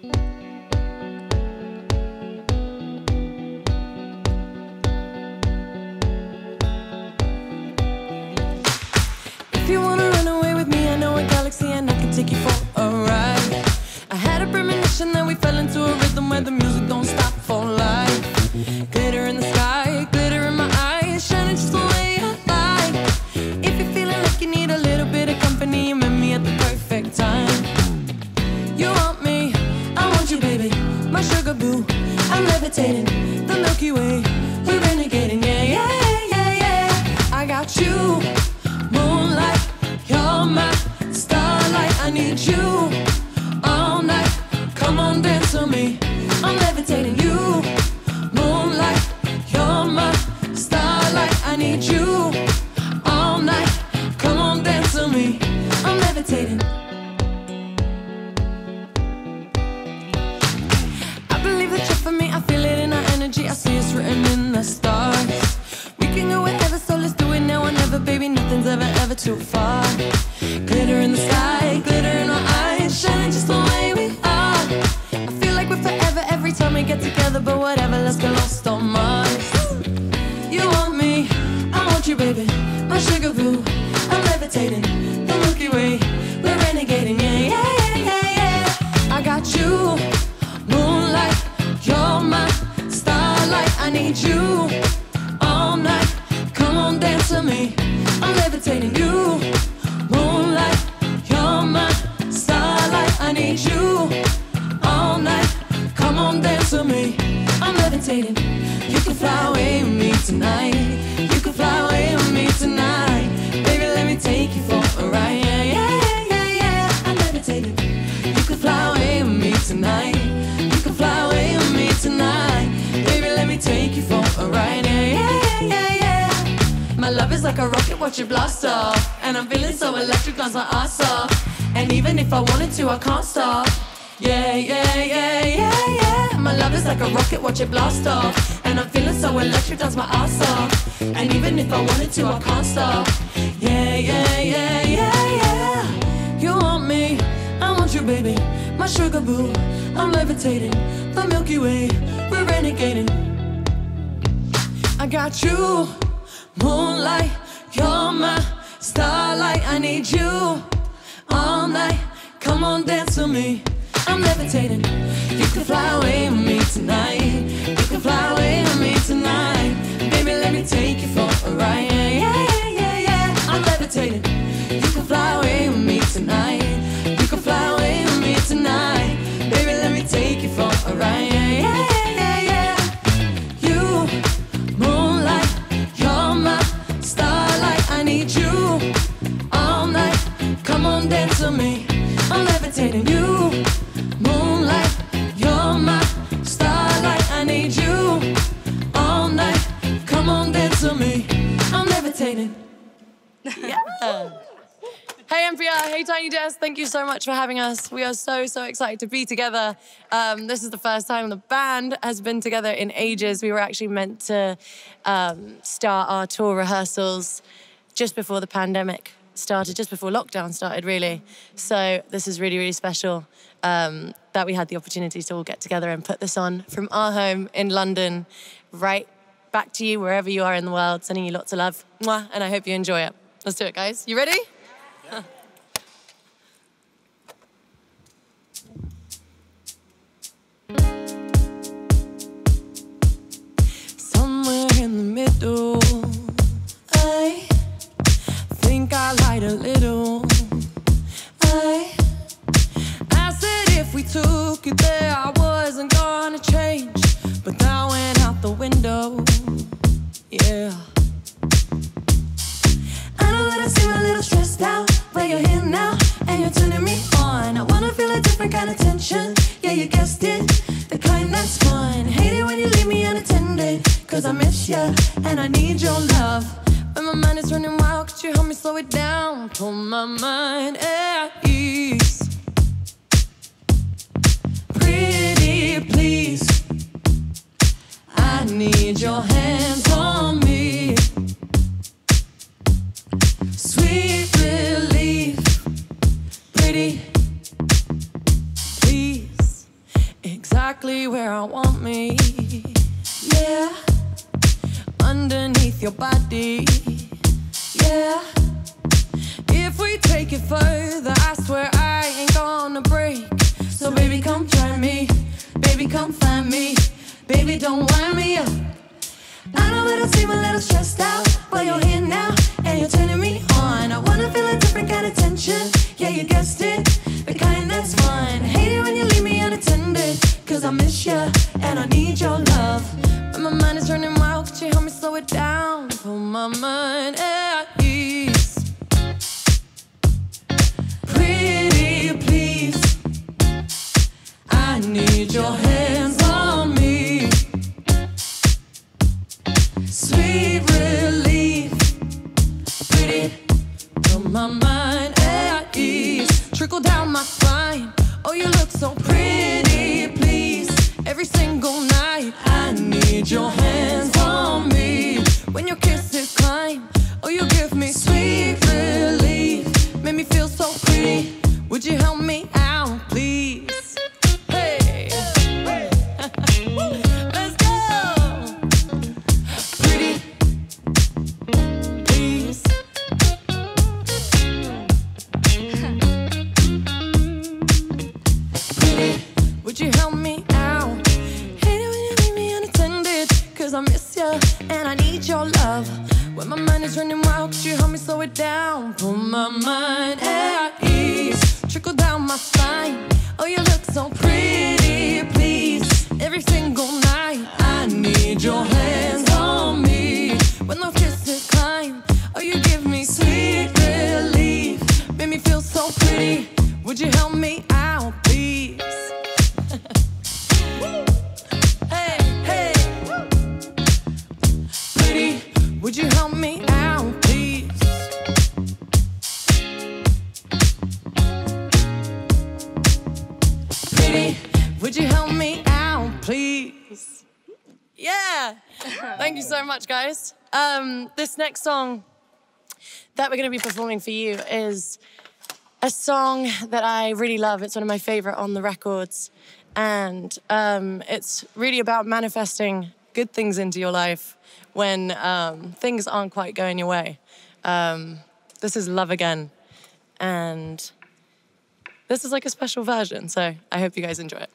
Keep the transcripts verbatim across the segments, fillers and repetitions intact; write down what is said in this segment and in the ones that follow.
If you wanna run away with me, I know a galaxy and I can take you for a ride. I had a premonition that we fell into a rhythm where the music don't stop for life. Glitter in the sky, glitter in my eyes, shining just the way I like. If you're feeling like you need a little bit of company, you met me at the perfect time. You want me, I want you, baby, my sugar boo. I'm levitating, the Milky Way, we're renegading, yeah, yeah, yeah, yeah. I got you. Moonlight, you're my starlight. I need you all night. Come on, dance with me. I'm levitating you. Moonlight, you're my starlight. I need you all night. Come on, dance with me. I'm levitating. I believe that you're for me. I feel it in our energy. I see it's written in the stars. We can go wherever, so let's do it now or never, baby. Nothing's ever, ever too far. Glitter in the sky, glitter in our eyes, shining just the way we are. I feel like we're forever every time we get together, but whatever, let's get lost on Mars. You want me, I want you, baby, my sugar boo. I'm levitating, the Milky Way, we're renegading, yeah, yeah, yeah, yeah. I got you, moonlight, you're my starlight. I need you all night. Come on, dance with me. I'm levitating you. Moonlight, you're my starlight. I need you all night. Come on, dance with me. I'm levitating. You can fly away with me tonight. You can fly away with me tonight. Baby, let me take you for a ride. Yeah, yeah, yeah, yeah. I'm levitating. You can fly away with me tonight. You can fly away with me tonight. Baby, let me take you for a ride. Yeah, yeah, yeah, yeah. My love is like a rocket, watch it blast off. And I'm feeling so electric, cause my ass off. And even if I wanted to, I can't stop. Yeah, yeah, yeah, yeah, yeah. My love is like a rocket, watch it blast off. And I'm feeling so electric, dance my ass off. And even if I wanted to, I can't stop. Yeah, yeah, yeah, yeah, yeah. You want me, I want you, baby, my sugar boo. I'm levitating, the Milky Way, we're renegading. I got you, moonlight, you're my starlight. I need you all night. Come on, dance with me. I'm levitating. You can fly away with me tonight. You can fly away with me tonight. Baby, let me take you for a ride. Yeah, yeah, yeah, yeah. I'm levitating. You can fly away with me tonight. You can fly away with me tonight. Baby, let me take you for a ride. Yeah, yeah, yeah, yeah. You, moonlight, you're my starlight. I need you all night. Come on, dance with me. I'm levitating you. Moonlight, you're my starlight. I need you all night. Come on, dance with me. I'm levitating. Yeah. Hey N P R, hey Tiny Desk, thank you so much for having us. We are so, so excited to be together. Um, this is the first time the band has been together in ages. We were actually meant to um, start our tour rehearsals just before the pandemic started, just before lockdown started, really. So this is really, really special um, that we had the opportunity to all get together and put this on from our home in London, right back to you wherever you are in the world, sending you lots of love. Mwah, and I hope you enjoy it. Let's do it, guys. You ready? Yeah. Somewhere in the middle, I think I lied a little. I, I said if we took it there, I wasn't gonna change, but that went out the window. Yeah. I know that I seem a little stressed out, but you're here now and you're turning me on. I wanna feel a different kind of tension. Yeah, you guessed it, the kind that's fun. Hate it when you leave me unattended, cause I miss you and I need your love. When my mind is running wild, could you help me slow it down? Pull my mind at ease. Pretty please, I need your hands on me. Sweet relief, pretty please. exactly where I want me. Yeah, underneath your body. Yeah, if we take it further, I swear I ain't gonna break. So baby, come try me. Baby, come find me. Baby, don't wind me up. I know it'll seem a little stressed out, but you're here now and you're turning me on. I wanna feel a different kind of tension. Yeah, you guessed it, the kind that's fun. Hate it when you leave me unattended, cause I miss you and I need your love. When my mind is running wild, could you help me slow it down? Put my mind at ease. Pretty please, I need your hands on me. Sweet relief, pretty, put my mind at ease. Trickle down my spine, oh you look so pretty, please. Every single night, I need your hands on me. When your kisses climb, oh you give me sweet relief. Make me feel so pretty, would you help me out, please? Hey, let's go. Pretty, please. Pretty, would you help me out? Hate it when you leave me unattended, cause I miss you and I need your love. When my mind is running wild, could you help me slow it down? Put my mind at ease. Trickle down my spine, oh you look so pretty, please. Every single night, I need your hands on me. When those kisses climb, oh you give me sweet relief. Make me feel so pretty, would you help me out, please? Hey, hey. Pretty, would you help me out, please? Pretty, would you help me out, please? Yeah, thank you so much, guys. Um, this next song that we're going to be performing for you is a song that I really love. It's one of my favorite on the records. And um, it's really about manifesting good things into your life when um, things aren't quite going your way. Um, this is Love Again. And this is like a special version, so I hope you guys enjoy it.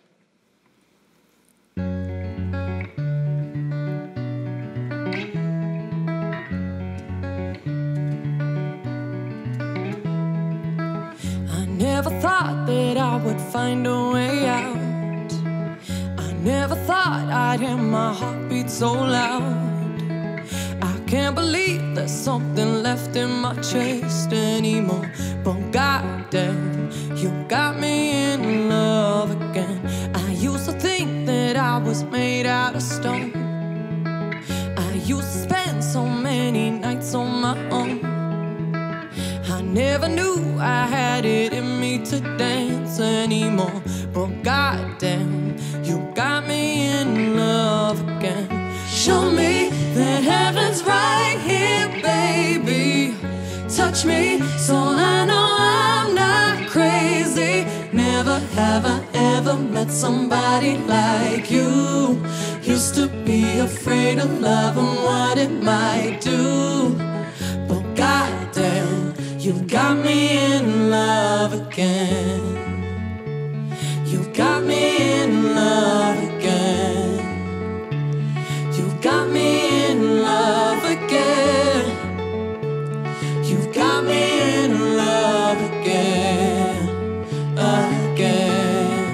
I never thought that I would find a way out. I never thought I'd hear my heartbeat so loud. I can't believe there's something left in my chest anymore. But goddamn, you got me in love again. I used to think that I was made out of stone. I used to spend so many nights on my own. I never knew I had it in me to dance anymore. But goddamn, you got me in love again. Show me that heaven's right here, baby. Touch me so I know I'm not crazy. Never have I ever met somebody like you. Used to be afraid of love and what it might do. But goddamn, you got me in love again. You got me in love again. You got me in love again. You got me in love again, again.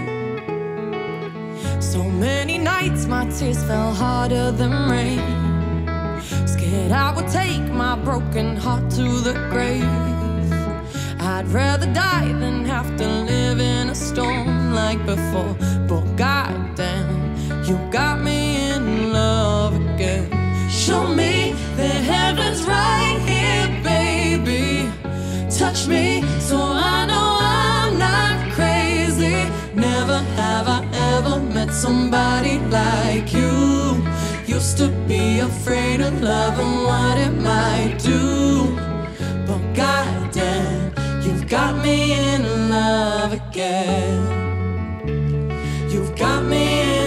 So many nights my tears fell harder than rain. Scared I would take my broken heart to the grave. I'd rather die than have to live in a storm like before. But goddamn, you got me in love again. Show me that heaven's right here, baby. Touch me so I know I'm not crazy. Never have I ever met somebody like you. Used to be afraid of love and what it might do. But goddamn, you've got me in love again. You've got me in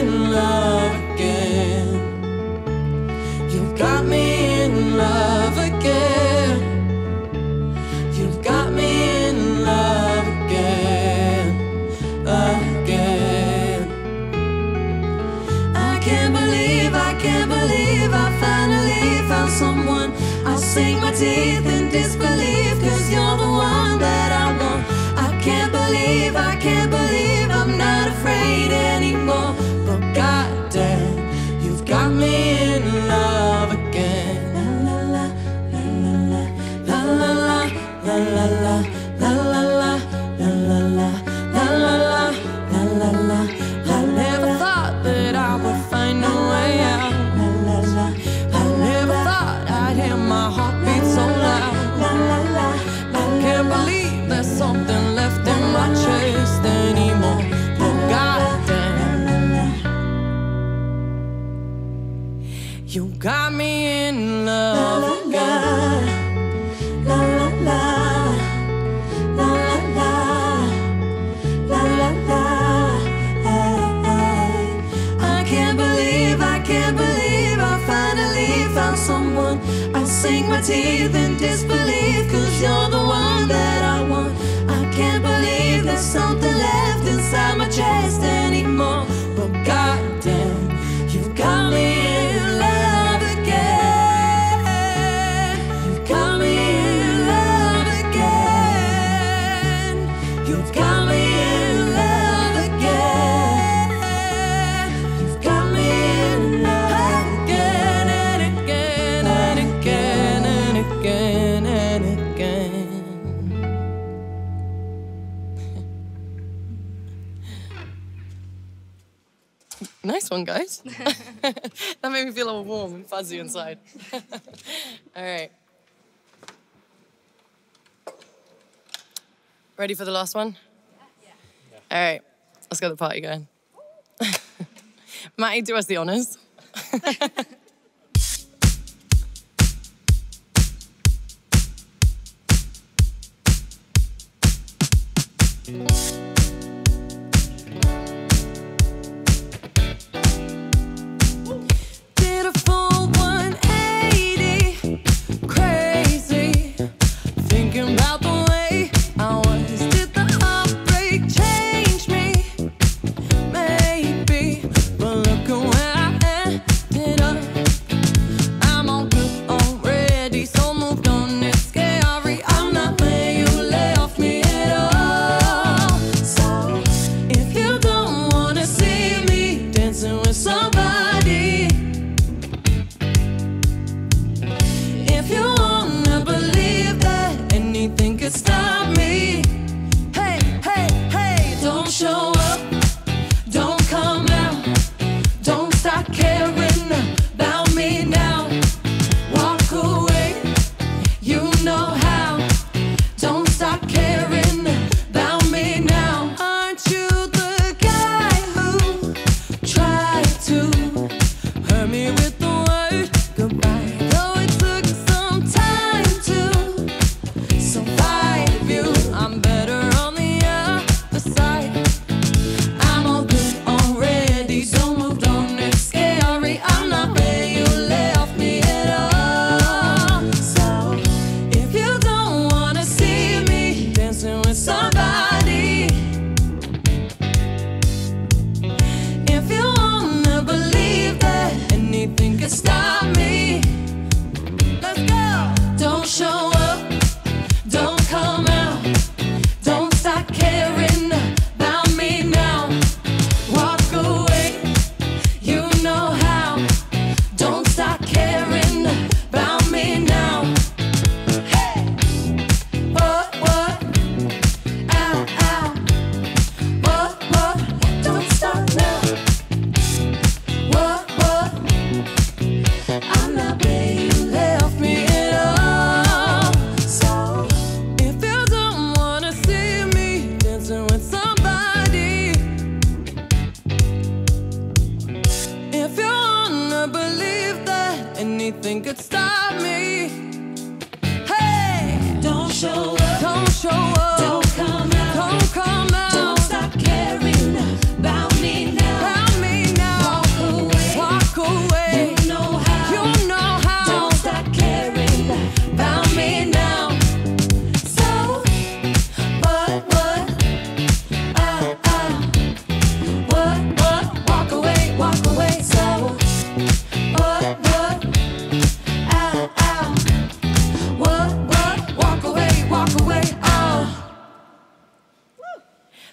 sink my teeth in disbelief, cause you're the one that I want. I can't believe, I can't believe I'm not afraid anymore. But goddamn, you've got me in love again. La la la, la la la, la la la, la la la, la la la, la la la, la la la, la la la. I never thought that I would find a way out. La la la, I never thought I'd hear my heartbeat so loud. La la la, I can't believe there's something left in my chest anymore. But goddamn, you got me in love again. La la la, la la la, la la la. I can't believe, I can't believe I finally found someone. I sink my teeth in disbelief, cause you're the one that I want. I can't believe there's something left inside my chest anymore. But goddamn, you've got me in love again. You've got me in love again. You've got me in love again. You've got me in love again and again and again and again and again. Nice one, guys. That made me feel all warm and fuzzy inside. All right. Ready for the last one? Yeah. All right. Let's get the party going. Matty, do us the honors. Did a full one eighty, crazy, thinking about the way I was. Did the heartbreak change me? Maybe, but look at where I ended up. I'm all good already, so moved on. It's scary. I'm not where you left me at all.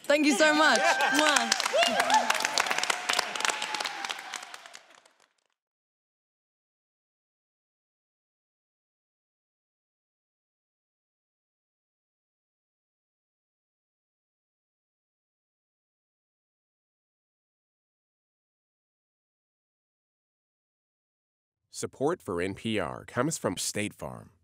Thank you so much. Mwah. Support for N P R comes from State Farm.